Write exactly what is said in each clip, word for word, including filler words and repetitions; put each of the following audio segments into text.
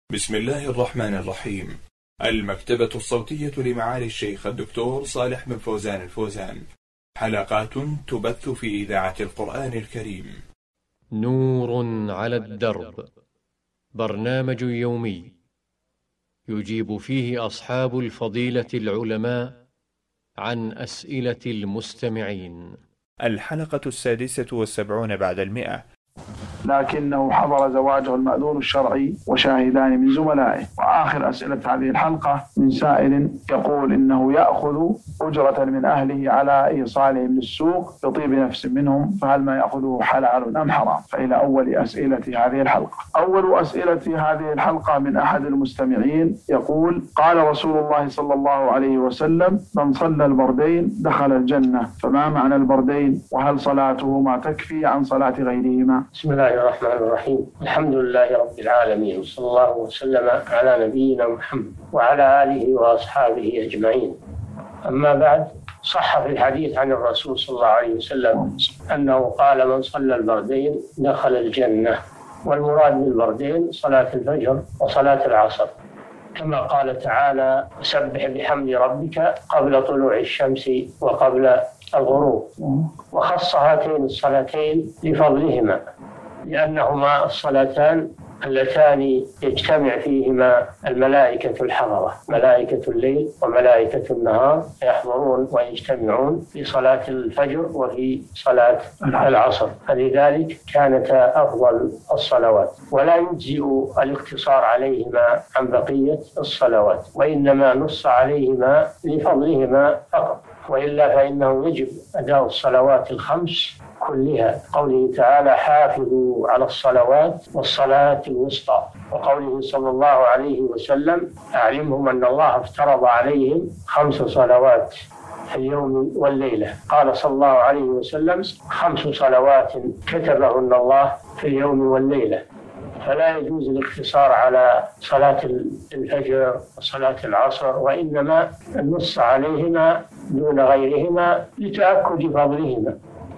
بسم الله الرحمن الرحيم. المكتبة الصوتية لمعالي الشيخ الدكتور صالح بن فوزان الفوزان، حلقات تبث في إذاعة القرآن الكريم. نور على الدرب، برنامج يومي يجيب فيه أصحاب الفضيلة العلماء عن أسئلة المستمعين. الحلقة السادسة والسبعون بعد المئة. لكنه حضر زواجه المأذون الشرعي وشاهدان من زملائه. وآخر أسئلة هذه الحلقة من سائل يقول إنه يأخذ أجرة من أهله على إيصالهم للسوق بطيب نفس منهم، فهل ما يأخذه حلال أم حرام؟ فإلى أول أسئلة هذه الحلقة. أول أسئلة هذه الحلقة من أحد المستمعين يقول: قال رسول الله صلى الله عليه وسلم: من صلى البردين دخل الجنة، فما معنى البردين؟ وهل صلاتهما تكفي عن صلاة غيرهما؟ بسم الله الرحمن الرحيم. الحمد لله رب العالمين، صلى الله وسلم على نبينا محمد وعلى آله وأصحابه أجمعين. أما بعد، صح في الحديث عن الرسول صلى الله عليه وسلم أنه قال: من صلى البردين دخل الجنة. والمراد بالبردين صلاة الفجر وصلاة العصر، كما قال تعالى: سبح بحمد ربك قبل طلوع الشمس وقبل الغروب. وخص هاتين الصلاتين لفضلهما، لأنهما الصلاتان اللتان يجتمع فيهما الملائكة الحضرة، ملائكة الليل وملائكة النهار، يحضرون ويجتمعون في صلاة الفجر وفي صلاة العصر، فلذلك كانتا أفضل الصلوات. ولا يجزئ الاقتصار عليهما عن بقية الصلوات، وإنما نص عليهما لفضلهما فقط، وإلا فإنه يجب أداء الصلوات الخمس كلها، قوله تعالى: حافظوا على الصلوات والصلاة الوسطى، وقوله صلى الله عليه وسلم: أعلمهم أن الله افترض عليهم خمس صلوات في اليوم والليلة. قال صلى الله عليه وسلم: خمس صلوات كتبهن الله في اليوم والليلة. فلا يجوز الاقتصار على صلاة الفجر وصلاة العصر، وإنما النص عليهما دون غيرهما لتأكد فضلهما،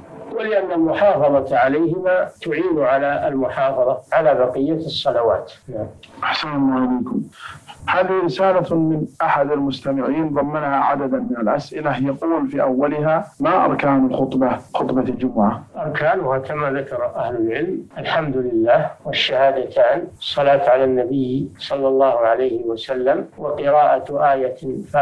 ولأن المحافظة عليهما تعين على المحافظة على بقية الصلوات. أحسن الله عليكم. هذه رسالة من أحد المستمعين ضمنها عددا من الأسئلة. يقول في أولها: ما أركان الخطبة خطبة الجمعة؟ أركانها كما ذكر أهل العلم: الحمد لله، والشهادتان، الصلاة على النبي صلى الله عليه وسلم، وقراءة آية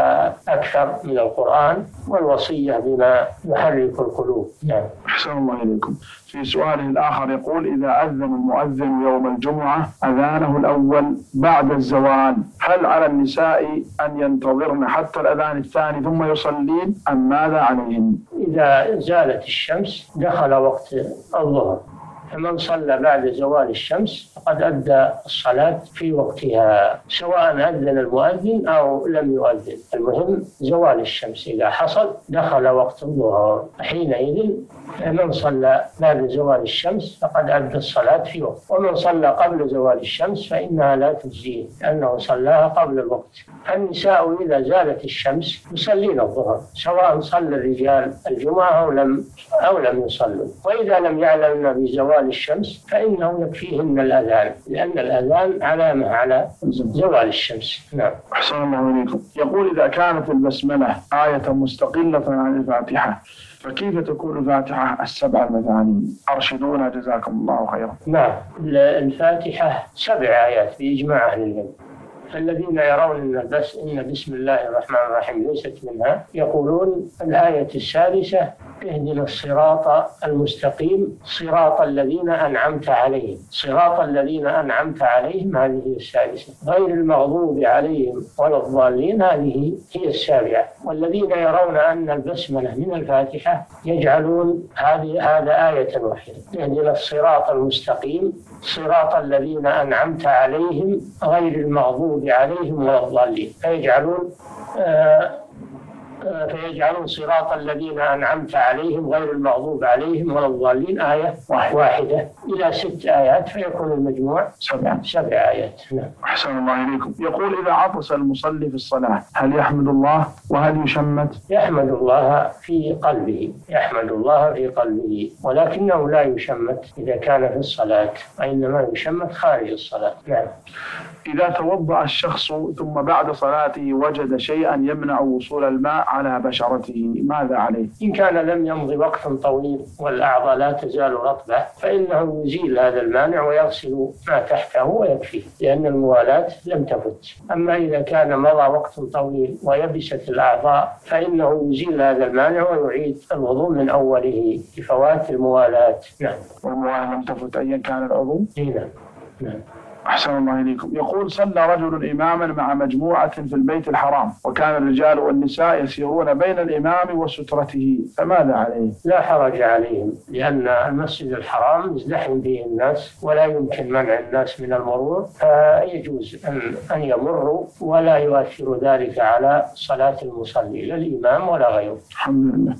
فأكثر من القرآن، والوصية بما يحرك القلوب. يعني. أحسن الله عليكم. في سؤاله الآخر يقول: إذا أذن المؤذن يوم الجمعة أذانه الأول بعد الزوال، هل على النساء أن ينتظرن حتى الأذان الثاني ثم يصلين، أم ماذا عليهن؟ إذا زالت الشمس دخل وقت الظهر، فمن صلى بعد زوال الشمس فقد أدى الصلاة في وقتها، سواء أذن المؤذن أو لم يؤذن. المهم زوال الشمس إذا حصل دخل وقت الظهر، حينئذ من صلى بعد زوال الشمس فقد أدى الصلاة في وقت، ومن صلى قبل زوال الشمس فإنها لا تجزيه لأنه صلاها قبل الوقت. النساء إذا زالت الشمس يصلين الظهر، سواء صلى الرجال الجمعة أو لم أو لم يصلوا. وإذا لم يعلمن بزوال الشمس فإنه يكفيهن الأذان، لأن الأذان علامة على زوال الشمس. نعم. أحسن الله عليكم. يقول: إذا كانت البسملة آية مستقلة عن الفاتحة، فكيف تكون الفاتحة السبع المثاني؟ أرشدونا جزاكم الله خيرا. نعم، الفاتحة سبع آيات بإجماع أهل العلم، فالذين يرون إن بس إن بسم الله الرحمن الرحيم ليست منها يقولون الآية السادسة: اهدنا الصراط المستقيم صراط الذين أنعمت عليهم. صراط الذين أنعمت عليهم هذه السادسة، غير المغضوب عليهم ولا الضالين هذه هي السابعة. والذين يرون أن البسملة من الفاتحة يجعلون هذه هذا آية واحدة: اهدنا الصراط المستقيم صراط الذين أنعمت عليهم غير المغضوب عليهم ولا الضالين، فيجعلون آه فيجعلون صراط الذين أنعمت عليهم غير المغضوب عليهم ولا الضالين آية واحدة إلى ست آيات، فيكون المجموع سبع سبع آيات. نعم. أحسن الله إليكم. يقول إذا عطس المصلي في الصلاة هل يحمد الله وهل يشمت؟ يحمد الله في قلبه، يحمد الله في قلبه، ولكنه لا يشمت إذا كان في الصلاة، وإنما يشمت خارج الصلاة. نعم. إذا توضأ الشخص ثم بعد صلاته وجد شيئا يمنع وصول الماء على بشرته ماذا عليه؟ إن كان لم يمضي وقت طويل والأعضاء لا تزال رطبة فإنه يزيل هذا المانع ويغسل ما تحته ويكفي، لأن الموالاة لم تفت. أما إذا كان مضى وقت طويل ويبست الأعضاء فإنه يزيل هذا المانع ويعيد الوضوء من أوله لفوات الموالاة. نعم. والموالاة لم تفت أيا كان العضو؟ نعم. نعم. أحسن الله إليكم. يقول صلى رجل إماما مع مجموعة في البيت الحرام وكان الرجال والنساء يسيرون بين الإمام وسترته فماذا عليه؟ لا حرج عليهم، لأن المسجد الحرام يزدحم به الناس ولا يمكن منع الناس من المرور، فيجوز أن أن يمروا ولا يؤثر ذلك على صلاة المصلي لا الإمام ولا غيره. الحمد لله.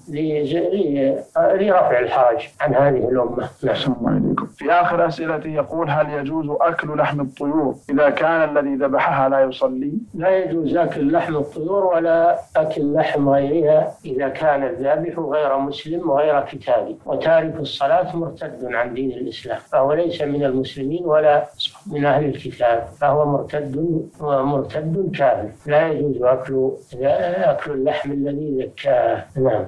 لرفع الحرج عن هذه الأمة. أحسن الله إليكم. في آخر أسئلته يقول هل يجوز أكل لحم الطيور إذا كان الذي ذبحها لا يصلي؟ لا يجوز أكل لحم الطيور ولا أكل لحم غيرها إذا كان الذابح غير مسلم وغير كتابي، وتارك الصلاة مرتد عن دين الإسلام، فهو ليس من المسلمين ولا من أهل الكتاب، فهو مرتد ومرتد كافر، لا يجوز أكل أكل اللحم الذي ذكاه. نعم.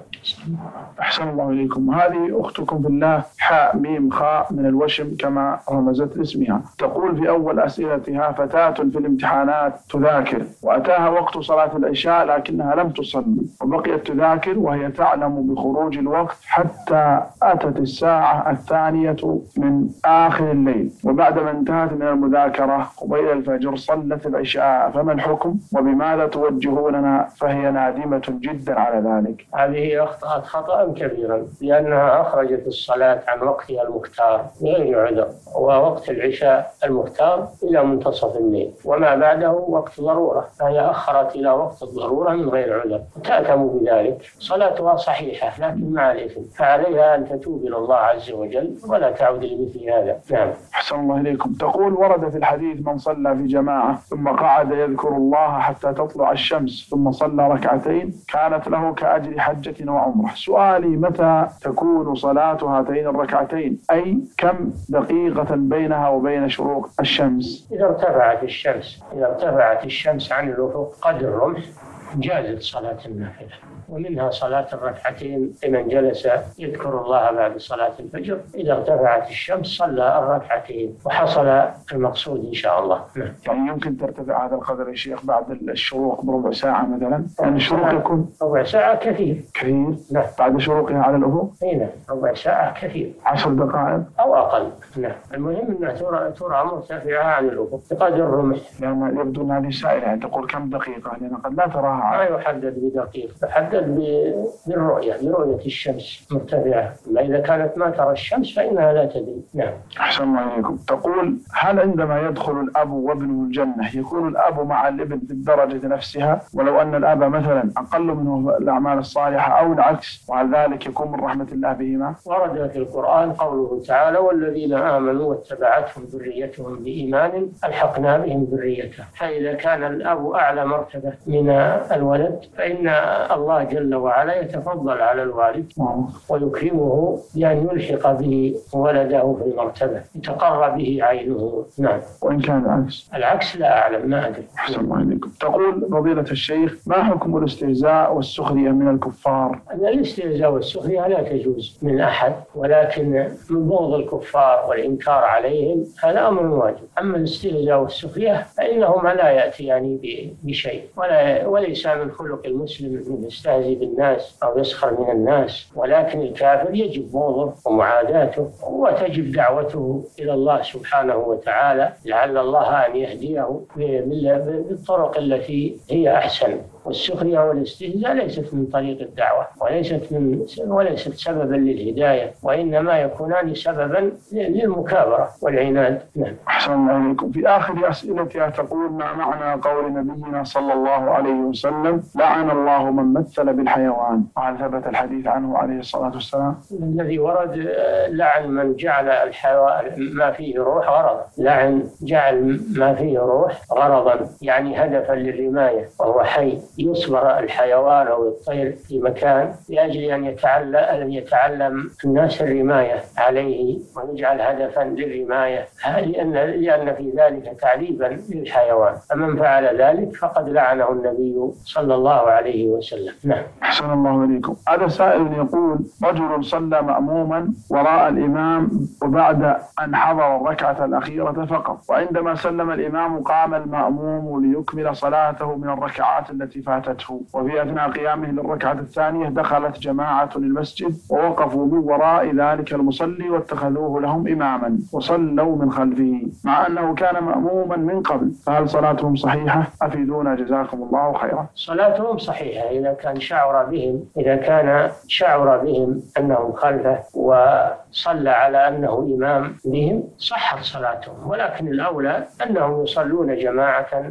أحسن الله إليكم. هذه أختكم في الله حاء ميم خاء من الوشم كما رمزت اسمها، تقول في أول أسئلتها فتاة في الامتحانات تذاكر وأتاها وقت صلاة العشاء لكنها لم تصلي وبقيت تذاكر وهي تعلم بخروج الوقت حتى أتت الساعة الثانية من آخر الليل، وبعدما انتهت من المذاكرة قبيل الفجر صلت العشاء، فما الحكم وبماذا توجهوننا؟ فهي نادمة جدا على ذلك. هذه أخطأت خطأ كبيرا لأنها أخرجت الصلاة عن وقتها المختار بغير عذر، ووقت العشاء المختار إلى منتصف الليل وما بعده وقت ضرورة، فهي أخرت إلى وقت الضرورة من غير عذر تأثم بذلك. صلاتها صحيحة لكن مع الإثم، فعليها أن تتوب إلى الله عز وجل ولا تعود لمثل هذا. نعم. أحسن الله إليكم. تقول ورد في الحديث من صلى في جماعة ثم قعد يذكر الله حتى تطلع الشمس ثم صلى ركعتين كانت له كأجر حجة وعمرة. سؤالي متى تكون صلاة هاتين الركعتين؟ أي كم دقيقة بينها وبين شروق الشمس؟ إذا ارتفعت الشمس إذا ارتفعت الشمس عن الأفق قدر الرمح جازت صلاة النافلة، ومنها صلاة الركعتين لمن جلس يذكر الله بعد صلاة الفجر. إذا ارتفعت الشمس صلى الركعتين وحصل المقصود إن شاء الله. نعم. يعني يمكن ترتفع هذا القدر يا شيخ بعد الشروق بربع ساعة مثلا؟ يعني الشروق يكون ربع ساعة كثير كثير؟ نعم. بعد شروقها على الأفق؟ أي نعم، ربع ساعة كثير. عشر دقائق أو أقل. نعم. المهم أنها ترى ترى مرتفعة عن الأفق بقدر الرمح. لأن يبدو أن هذه سائلة يعني تقول كم دقيقة، لأن قد لا تراها. ما يحدد بدقيق، يحدد بالرؤية برؤية الشمس مرتفعة، أما إذا كانت ما ترى الشمس فإنها لا تدري. نعم. أحسن الله إليكم. تقول هل عندما يدخل الأب وابنه الجنة يكون الأب مع الابن في الدرجة نفسها ولو أن الأب مثلا أقل منه الأعمال الصالحة أو العكس، وهل ذلك يكون من رحمة الله بهما؟ ورد في القرآن قوله تعالى والذين آمنوا واتبعتهم ذريتهم بإيمان ألحقنا بهم ذريتهم، فإذا كان الأب أعلى مرتبة من الولد فإن الله جل وعلا يتفضل على الوالد ويكرمه بأن يلحق به ولده في المرتبة يتقر به عينه. نعم. وإن كان العكس؟ العكس لا أعلم، ما أدري. أحسن الله إليكم. تقول فضيلة الشيخ ما حكم الاستهزاء والسخرية من الكفار؟ الاستهزاء والسخرية لا تجوز من أحد، ولكن من بغض الكفار والإنكار عليهم هذا أمر واجب. أما الاستهزاء والسخرية فإنهما لا يأتيان بشيء، ولا وليس من خلق المسلم أن يستهزئ بالناس أو يسخر من الناس، ولكن الكافر يجب بغضه ومعاداته وتجب دعوته إلى الله سبحانه وتعالى لعل الله أن يهديه بالطرق التي هي أحسن. والسخرية والاستهزاء ليست من طريق الدعوة وليست من وليست سببا للهداية، وإنما يكونان سببا للمكابرة والعناد. نعم. أحسن الله إليكم. في آخر أسئلتها تقول ما معنى قول نبينا صلى الله عليه وسلم وسلم: لعن الله من مثل بالحيوان. وهل ثبت الحديث عنه عليه الصلاة والسلام؟ الذي ورد لعن من جعل الحيوان ما فيه روح غرضا، لعن جعل ما فيه روح غرضا يعني هدفا للرماية وهو حي، يصبر الحيوان أو الطير في مكان لأجل أن يتعلم, أن يتعلم الناس الرماية عليه ويجعل هدفا للرماية، لأن, لأن في ذلك تعذيبا للحيوان، فمن فعل ذلك فقد لعنه النبي صلى الله عليه وسلم. نعم. أحسن الله إليكم. هذا سائل يقول: رجل صلى مأموما وراء الإمام وبعد أن حضر الركعة الأخيرة فقط، وعندما سلم الإمام قام المأموم ليكمل صلاته من الركعات التي فاتته، وفي أثناء قيامه للركعة الثانية دخلت جماعة المسجد ووقفوا من وراء ذلك المصلي واتخذوه لهم إماما وصلوا من خلفه مع أنه كان مأموما من قبل، فهل صلاتهم صحيحة؟ أفيدونا جزاكم الله خيرا. صلاتهم صحيحة إذا كان شعر بهم إذا كان شعر بهم أنهم خلفه وصلى على أنه إمام بهم صحت صلاتهم، ولكن الأولى أنهم يصلون جماعة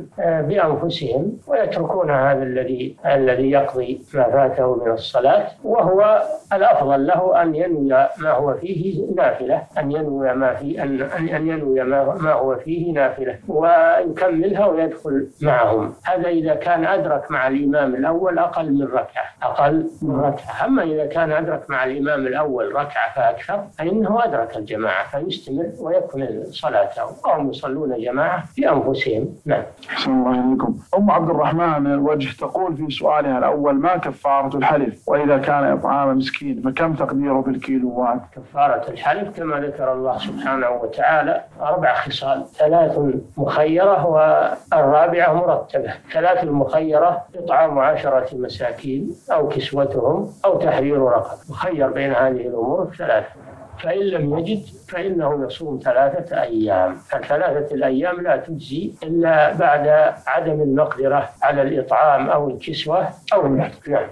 بأنفسهم ويتركون هذا الذي الذي يقضي ما فاته من الصلاة، وهو الأفضل له أن ينوي ما هو فيه نافلة، أن ينوي ما في أن أن ينوي ما, ما هو فيه نافلة ويكملها ويدخل معهم. هذا إذا كان أدرك مع الإمام الأول أقل من ركعة أقل من ركعة أما إذا كان أدرك مع الإمام الأول ركعة فأكثر فإنه أدرك الجماعة فيستمر ويكمل صلاته، وهم يصلون جماعة بأنفسهم. نعم. أحسن الله إليكم. أم عبد الرحمن من الوجه تقول في سؤالها الأول: ما كفارة الحلف؟ وإذا كان إطعام مسكين فكم تقديره بالكيلوات؟ كفارة الحلف كما ذكر الله سبحانه وتعالى أربع خصال: ثلاث مخيرة والرابعة مرتبة. ثلاث المخيرة: إطعام عشرة مساكين أو كسوتهم أو تحرير رقبة، مخير بين هذه الأمور الثلاثة، فإن لم يجد فإنه يصوم ثلاثة أيام. الثلاثة الأيام لا تجزي إلا بعد عدم المقدرة على الإطعام أو الكسوة أو النحت. نعم.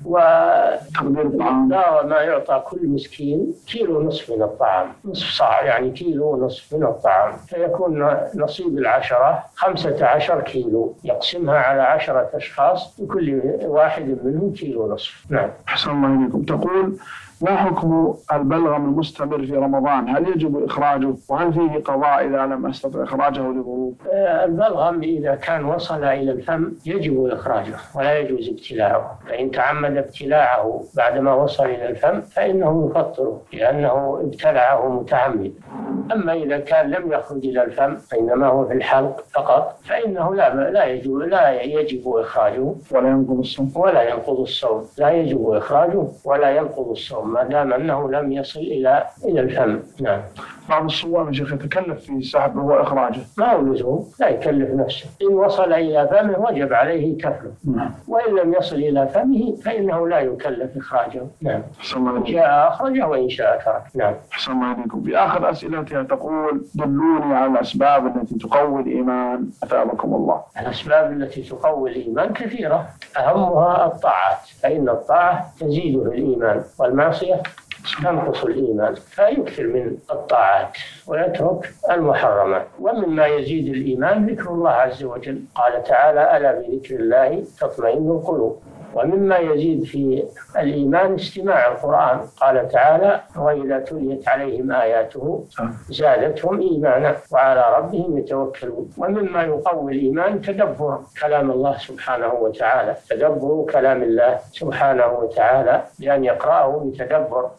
ومقدار ما يعطى كل مسكين كيلو نصف من الطعام، نصف صاع يعني كيلو نصف من الطعام، فيكون نصيب العشرة خمسة عشر كيلو، يقسمها على عشرة أشخاص وكل واحد منهم كيلو نصف. نعم. أحسن الله إليكم. تقول: ما حكم البلغم المستمر في رمضان؟ هل يجب إخراجه؟ وهل فيه قضاء إذا لم أستطع إخراجه لظروف؟ البلغم إذا كان وصل إلى الفم يجب إخراجه ولا يجوز ابتلاعه، فإن تعمد ابتلاعه بعدما وصل إلى الفم فإنه يفطره لأنه ابتلعه متعمد. أما إذا كان لم يخرج إلى الفم إنما هو في الحلق فقط فإنه لا لا يجب لا يجب إخراجه ولا ينقض الصوم ولا ينقض الصوم لا يجب إخراجه ولا ينقض الصوم ما دام أنه لم يصل إلى إلى الفم. نعم. بعض الصوام يا شيخ يتكلف في سحبه وإخراجه، ما هو لزوم، لا يكلف نفسه، إن وصل إلى فمه وجب عليه كفله. نعم. وإن لم يصل إلى فمه فإنه لا يكلف إخراجه. نعم. إن شاء أخرجه وإن شاء ترك. نعم. أحسن الله إليكم. في آخر أسئلتها تقول: دلوني على الأسباب التي تقوي الإيمان أثابكم الله. الأسباب التي تقوي الإيمان كثيرة، أهمها الطاعات، فإن الطاعة تزيد في الإيمان والمعصية تنقص الإيمان، فيكثر من الطاعات ويترك المحرمات. ومما يزيد الإيمان ذكر الله عز وجل، قال تعالى: ألا بذكر الله تطمئن القلوب. ومما يزيد في الإيمان استماع القرآن، قال تعالى: وإذا تليت عليهم آياته زادتهم إيمانا وعلى ربهم يتوكلون. ومما يقوي الإيمان تدبر كلام الله سبحانه وتعالى، تدبر كلام الله سبحانه وتعالى بأن يقرأه بتدبر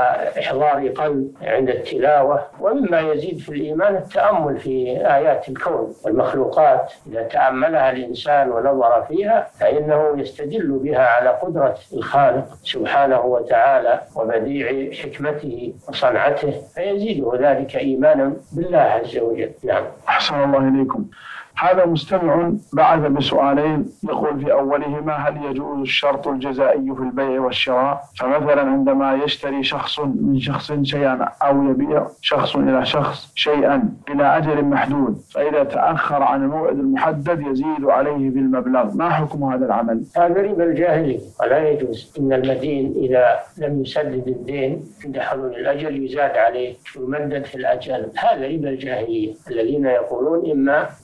وإحضار قلب عند التلاوة. ومما يزيد في الإيمان التأمل في آيات الكون والمخلوقات، إذا تأملها الإنسان ونظر فيها فإنه يستدل بها على قدرة الخالق سبحانه وتعالى وبديع حكمته وصنعته، فيزيده ذلك إيمانا بالله عز وجل. نعم. أحسن الله إليكم. هذا مستمع بعث بسؤالين، يقول في أولهما: هل يجوز الشرط الجزائي في البيع والشراء؟ فمثلا عندما يشتري شخص من شخص شيئا أو يبيع شخص إلى شخص شيئا إلى أجل محدود، فإذا تأخر عن الموعد المحدد يزيد عليه بالمبلغ، ما حكم هذا العمل؟ هذا ربا الجاهلي ولا يجوز. إن المدين إذا لم يسدد الدين عند حلول الأجل يزاد عليه ويمدد في الأجل، هذا ربا الجاهلية الذين يقولون إما أن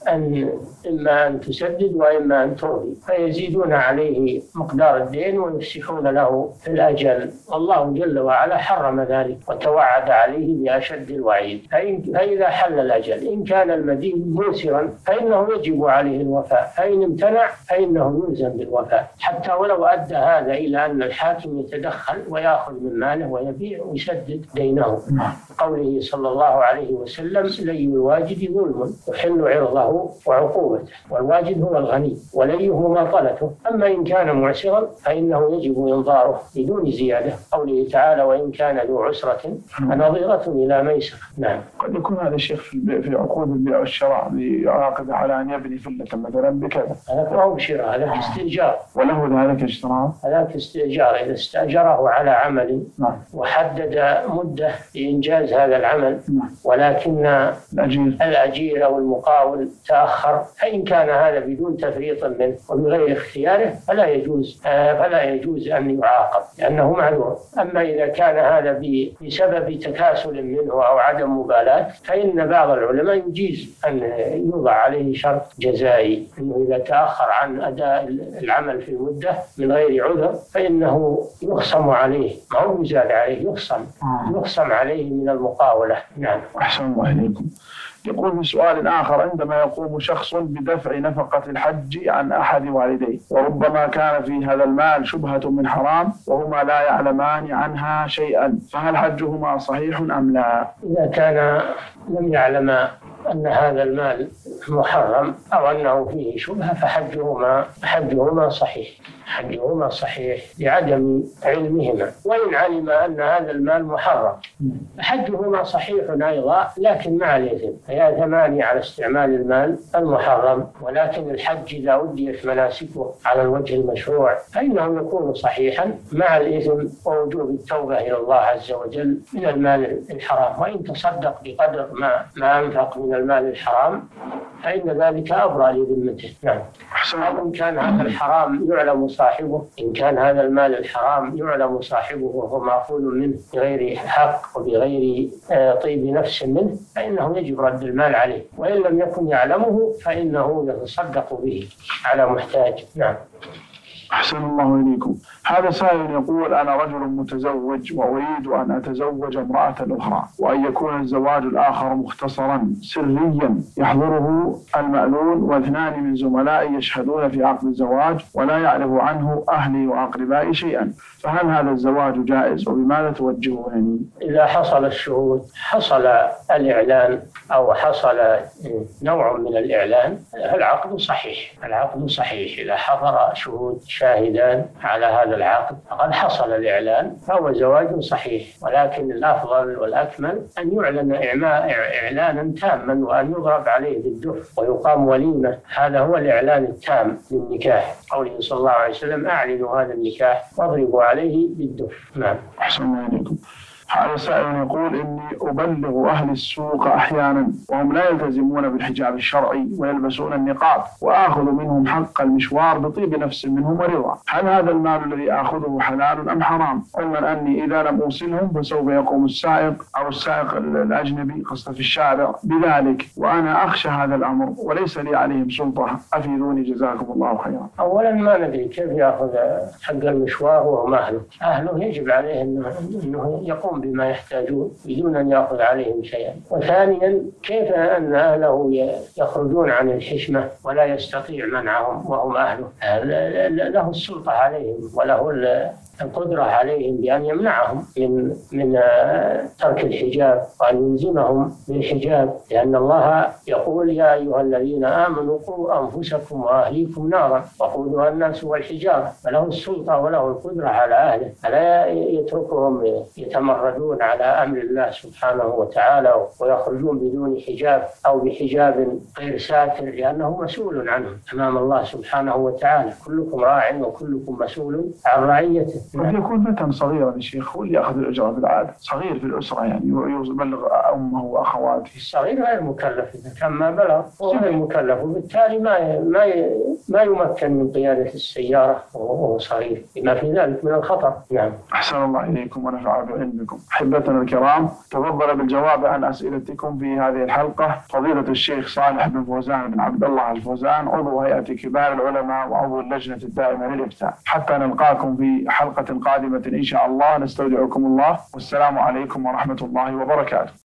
أن إما أن تسدد وإما أن ترضي، فيزيدون عليه مقدار الدين ويفسحون له في الأجل. والله جل وعلا حرم ذلك وتوعد عليه بأشد الوعيد. فإذا حل الأجل إن كان المدين موسرا فإنه يجب عليه الوفاء، فإن امتنع فإنه يلزم بالوفاء، حتى ولو أدى هذا إلى أن الحاكم يتدخل ويأخذ من ماله ويبيع ويسدد دينه. قوله صلى الله عليه وسلم: لي الواجد ظلم يحل عرضه وعقوبته، والواجد هو الغني وليه مماطلته. أما إن كان معسرا فإنه يجب إنظاره بدون زيادة. قوله تعالى: وإن كان ذو عسرة فنظيرة إلى ميسر. نعم. قد يكون هذا الشيخ في عقود البيع والشراء ليعاقد على أن يبني فلة مثلا بكذا، هذا ما هو شراء، هذا استئجار. وله ذلك اشتراط، هذا استئجار. إذا استأجره على عمل نعم. وحدد مدة لإنجاز هذا العمل، نعم. ولكن الأجير. الأجير أو المقاول تأخر، فإن كان هذا بدون تفريط منه وبغير اختياره فلا يجوز فلا يجوز أن يعاقب لأنه معذور. أما إذا كان هذا بسبب تكاسل منه أو عدم مبالاة فإن بعض العلماء يجيز أن يوضع عليه شرط جزائي، أنه إذا تأخر عن أداء العمل في المدة من غير عذر فإنه يخصم عليه، ما هو يزاد عليه، يخصم يخصم عليه من المقاولة. نعم. أحسن الله إليكم. يقول في سؤال آخر: عندما يقوم شخص بدفع نفقة الحج عن أحد والديه وربما كان في هذا المال شبهة من حرام وهما لا يعلمان عنها شيئا، فهل حجهما صحيح أم لا؟ إذا كان لم يعلم أن هذا المال محرم أو أنه فيه شبهة فحجهما حجهما صحيح حجهما صحيح لعدم علمهما. وإن علم أن هذا المال محرم فحجهما صحيح أيضا، لكن مع الإثم، فيأثمان على استعمال المال المحرم. ولكن الحج إذا أديت مناسكه على الوجه المشروع فإنه يكون صحيحا مع الإثم ووجوب التوبة إلى الله عز وجل من المال الحرام. وإن تصدق بقدر ما ما أنفق من المال الحرام فإن ذلك أبرأ لذمته. نعم. إن كان هذا الحرام يعلم صاحبه إن كان هذا المال الحرام يعلم صاحبه وهو مأخوذ منه بغير حق وبغير طيب نفس منه فإنه يجب رد المال عليه، وإن لم يكن يعلمه فإنه يتصدق به على محتاج. نعم. أحسن الله إليكم. هذا سائل يقول: أنا رجل متزوج وأريد أن أتزوج امرأة أخرى، وأن يكون الزواج الآخر مختصرا سريا يحضره المأذون واثنان من زملائي يشهدون في عقد الزواج ولا يعرف عنه أهلي وأقربائي شيئا، فهل هذا الزواج جائز وبماذا توجهونني؟ إذا حصل الشهود، حصل الإعلان أو حصل نوع من الإعلان فالعقد صحيح. العقد صحيح إذا حضر شهود شاهدان على هذا العقد فقد حصل الإعلان فهو زواج صحيح. ولكن الأفضل والأكمل أن يعلن إعلانا تاما وأن يضرب عليه بالدف ويقام وليمة. هذا هو الإعلان التام للنكاح. قوله صلى الله عليه وسلم: أعلنوا هذا النكاح واضربوا عليه بالدف. نعم. أحسن الله عليكم. هذا سائل يقول: إني أبلغ أهل السوق أحيانا وهم لا يلتزمون بالحجاب الشرعي ويلبسون النقاب، وآخذ منهم حق المشوار بطيب نفس منهم ورضا، هل هذا المال الذي آخذه حلال أم حرام؟ علما أني إذا لم أوصلهم فسوف يقوم السائق أو السائق الأجنبي قصد في الشارع بذلك، وأنا أخشى هذا الأمر وليس لي عليهم سلطة، أفيدوني جزاكم الله خيرا. أولا ما ندري كيف يأخذ حق المشوار وهم أهله. أهله يجب عليه أنه يقوم بما يحتاجون بدون أن يأخذ عليهم شيئا. وثانيا كيف أن أهله يخرجون عن الحشمة ولا يستطيع منعهم وهم أهله؟ له السلطة عليهم وله القدرة عليهم بأن يمنعهم من من ترك الحجاب وأن يلزمهم بالحجاب، لأن الله يقول: يا أيها الذين آمنوا قوا أنفسكم وأهليكم نارا وقودها الناس والحجارة. فله السلطة وله القدرة على أهله، فلا يتركهم يتمردون على أمر الله سبحانه وتعالى ويخرجون بدون حجاب أو بحجاب غير ساتر، لأنه مسؤول عنهم أمام الله سبحانه وتعالى. كلكم راع وكلكم مسؤول عن رعيته. قد يكون فتى صغيرا يا شيخ هو اللي يأخذ الأجرة بالعادة، صغير في الأسرة يعني يبلغ أمه وأخواته. الصغير غير مكلف إذا كان ما بلغ هو غير مكلف، وبالتالي ما ما ما يمكن من قيادة السيارة وهو صغير، بما في ذلك من الخطر. نعم. أحسن الله إليكم ونفع بعلمكم. وإياكم. أحبتنا الكرام، تفضل بالجواب عن أسئلتكم في هذه الحلقة فضيلة الشيخ صالح بن فوزان بن عبد الله الفوزان، عضو هيئة كبار العلماء وعضو اللجنة الدائمة للإفتاء. حتى نلقاكم في حلقة قادمة إن شاء الله، نستودعكم الله، والسلام عليكم ورحمة الله وبركاته.